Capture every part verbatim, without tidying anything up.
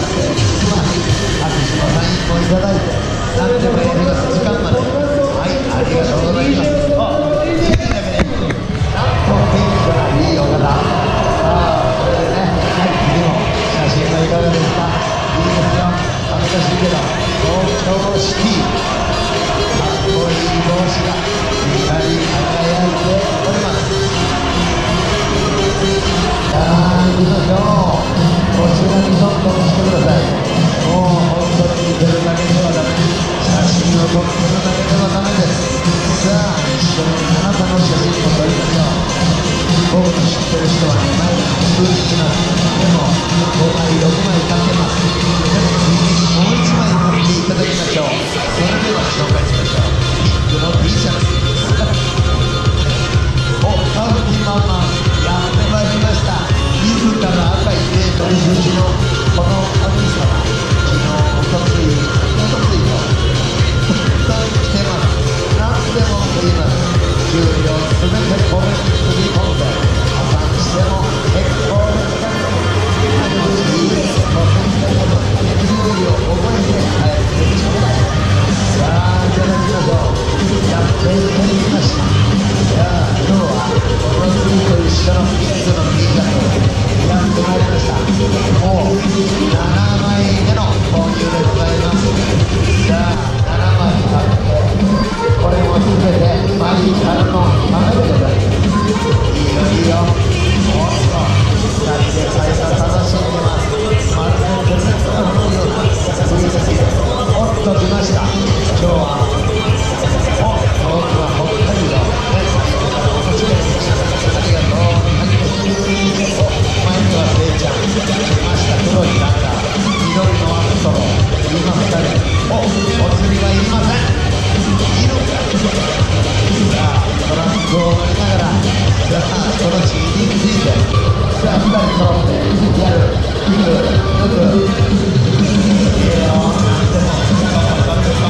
まあ、握手のサインもいただいて、何でもやります、時間まで。はい、ありがとうございます。あ、いいだけで、なんと元気がいいお方。ああ、これでね、はい、次の写真はいかがですか。いいですよ、恥ずかしいけど、東京シティ、かっこいい帽子が光り輝いております。さあ、行きましょう。こちらにちょっと見せてください。もう本当に見てるだけではダメ。写真を撮ってるだけではダメです。さあ、一緒にあなたの写真を撮りましょう。僕の知ってる人はにまい数日なし。でもごまいろくまいかけます。でも次にもういちまい撮っていただきましょう。それでは紹介しましょう。ピンクの T シャツ。お、ハウキママやってまいりました。自ら赤いデートに数字のこの神様、昨日おとついおとついと本当に来てます。何でも言います。給料すべてこれにつぎ込んで破産しても結構ですから楽しいと先生の給料を覚えて帰ってちょうだい。さあ、いただきましょう。やっていただきました。じゃあ今日はおとついと一緒のピンクの T シャツやってまいりました。もうななまいめの購入でございます。じゃあななまい買ってこれもすべてマジカルのためでございます。いいよいいよ。おっとふたりで会話楽しんでます。まるでプレゼントのような雰囲気で。おっと来ました。今日はお遠くは北海道ね、最初からお越しでありがとう。お、前にはせいちゃん、来ました黒いランカー、緑のアストロ、今ふたり、お、お釣りはいりません。いるか。さあ、トラックを乗りながら、さあ、その シーディー について、さあ、ふたり揃って、やる、いく、抜く、いいよ、なんでも、頑張る頑張る。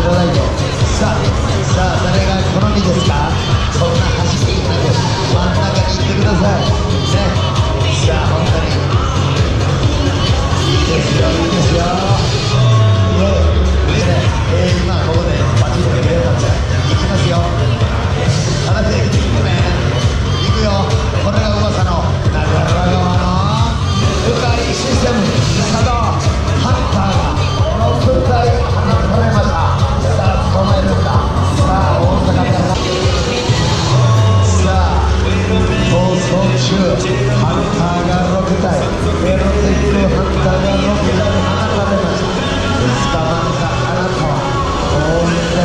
うだいと。さあさあ誰が好みですか。そんな走っていなく真ん中に行ってくださいね。さあ本当にいいですよいいですよ。イエーイでね、えー、今ここでバチッと決めようかったいきますよ。話できてくれいくよ。これが噂の長良川の深いシステム佐渡ハンターがろくだい放たれました。さあ捕まえるんだ。さあ大阪でもさあ逃走中ハンターがろくだいエロティックハンターがろくだい放たれました。捕まえたあなたは幸運です。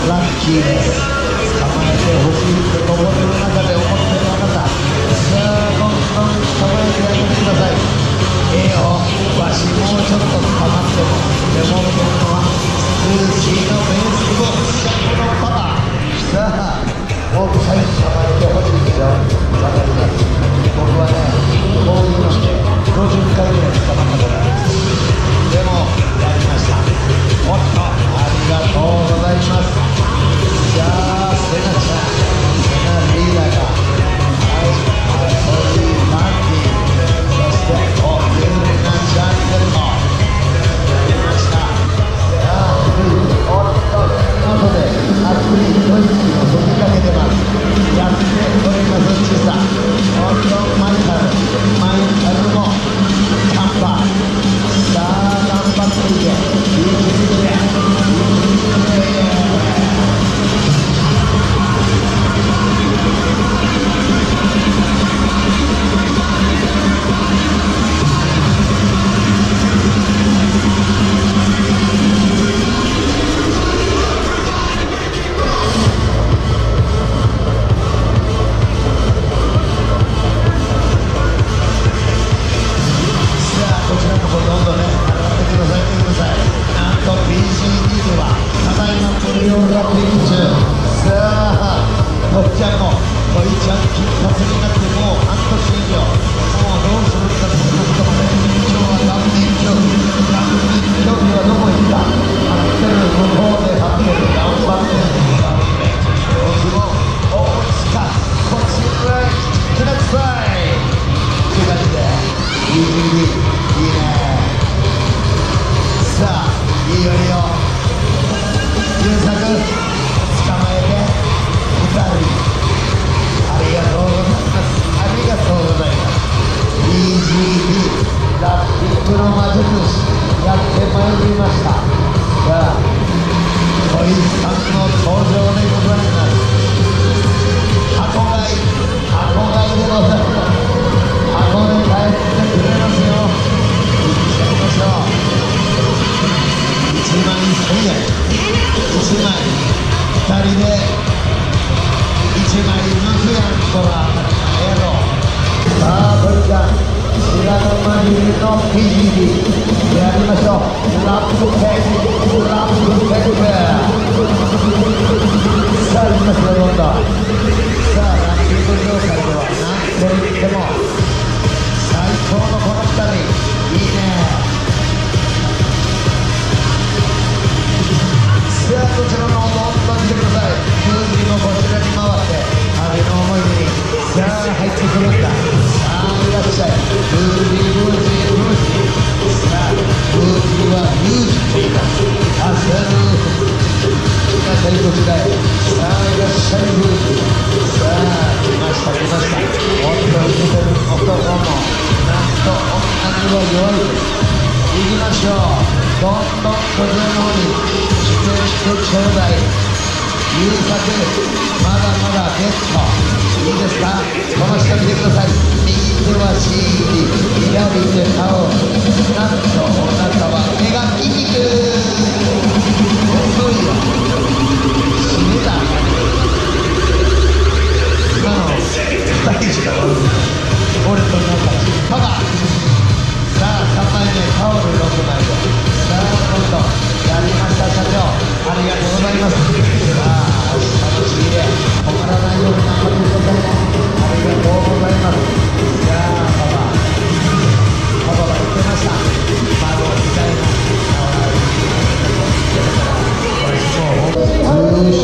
ラッキーです。捕まえてほしいって心の中で思ってるあなた、さあどんどん捕まえてあげてください。ええよ、わしもうちょっと捕まってもでも僕はスーシーのベースボールシャップのパパ。さあもう一回捕まえてほしいですよ。わかります。僕はねこういうのでごじゅっかいぐらい捕まったことあります。でもやりました。おっとありがとうございます。じゃあセナちゃんセナリーダーがはいそういうパーティーそしておゆうなちゃんでもやりました。さあおっと後で熱いドイツを飛びかけてます。やっております小さおっとマイカルマイカルもカンパさあ頑張っていけいい気でいい気で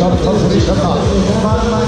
ったでしょうか。まあま